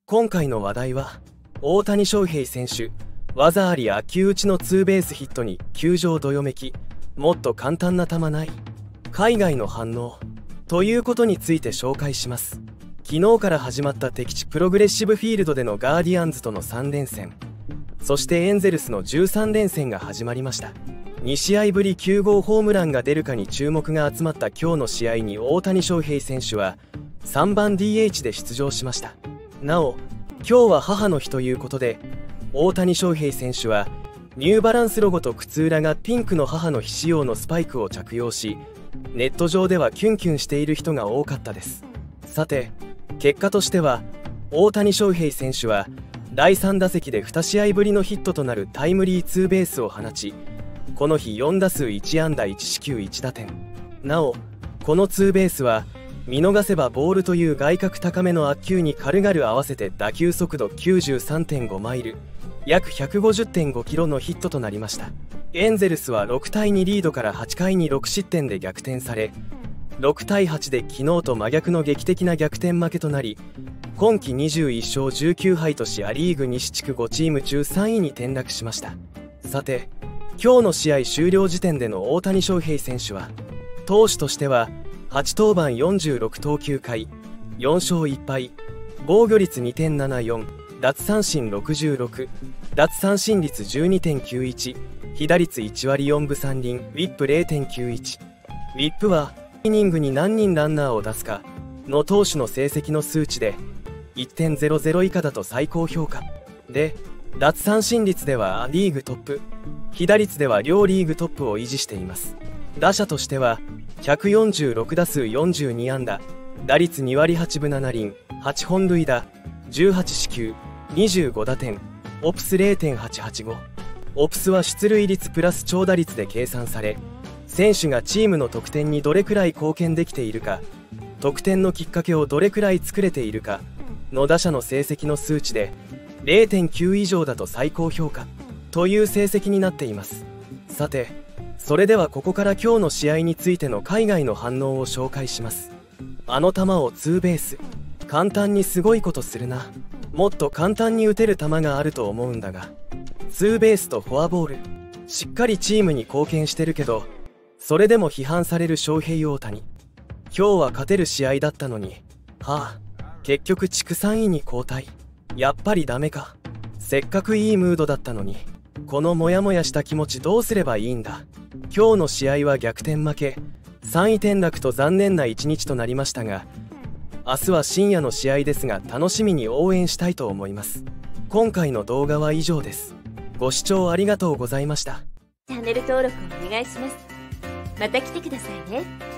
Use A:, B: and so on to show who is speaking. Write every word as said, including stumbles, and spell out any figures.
A: 今回の話題は大谷翔平選手、技あり悪球打ちのツーベースヒットに球場どよめき、もっと簡単な球ない、海外の反応ということについて紹介します。昨日から始まった敵地プログレッシブフィールドでのガーディアンズとのさん連戦、そしてエンゼルスのじゅうさん連戦が始まりました。に試合ぶりきゅう号ホームランが出るかに注目が集まった今日の試合に大谷翔平選手はさんばん ディーエイチ で出場しました。なお、今日は母の日ということで、大谷翔平選手はニューバランスロゴと靴裏がピンクの母の日仕様のスパイクを着用し、ネット上ではキュンキュンしている人が多かったです。さて、結果としては大谷翔平選手はだいさん打席でに試合ぶりのヒットとなるタイムリーツーベースを放ち、この日よん打数いち安打いち四球いち打点。なお、このツーベースは見逃せばボールという外角高めの悪球に軽々合わせて打球速度 きゅうじゅうさんてんご マイル、約 ひゃくごじゅってんご キロのヒットとなりました。エンゼルスはろくたいにリードからはちかいにろく失点で逆転され、ろくたいはちで昨日と真逆の劇的な逆転負けとなり、今季にじゅういっ勝じゅうきゅう敗としア・リーグ西地区ごチーム中さんいに転落しました。さて、今日の試合終了時点での大谷翔平選手は投手としてははち登板よんじゅうろく投球回よん勝いっ敗、防御率 にてんななよん、奪三振ろくじゅうろく、奪三振率 じゅうにてんきゅういち、被打率いち割よんぶさん厘、ウィップ れいてんきゅういち。 ウィップはイニングに何人ランナーを出すかの投手の成績の数値で いってんゼロゼロ 以下だと最高評価で、奪三振率ではリーグトップ、被打率では両リーグトップを維持しています。打者としてはひゃくよんじゅうろく打数よんじゅうに安打、打率に割はちぶなな厘、はち本塁打、じゅうはち四球、にじゅうご打点、オプス れいてんはちはちご。オプスは出塁率プラス長打率で計算され、選手がチームの得点にどれくらい貢献できているか、得点のきっかけをどれくらい作れているかの打者の成績の数値で れいてんきゅう 以上だと最高評価という成績になっています。さて、それではここから今日の試合についての海外の反応を紹介します。あの球をツーベース、簡単にすごいことするな、もっと簡単に打てる球があると思うんだが、ツーベースとフォアボール、しっかりチームに貢献してるけど、それでも批判される翔平大谷。今日は勝てる試合だったのに、はあ、結局地区さんいに後退。やっぱりダメか。せっかくいいムードだったのに、このモヤモヤした気持ちどうすればいいんだ。今日の試合は逆転負け、さんい転落と残念な一日となりましたが、明日は深夜の試合ですが楽しみに応援したいと思います。今回の動画は以上です。ご視聴ありがとうございました。
B: チャンネル登録お願いします。また来てくださいね。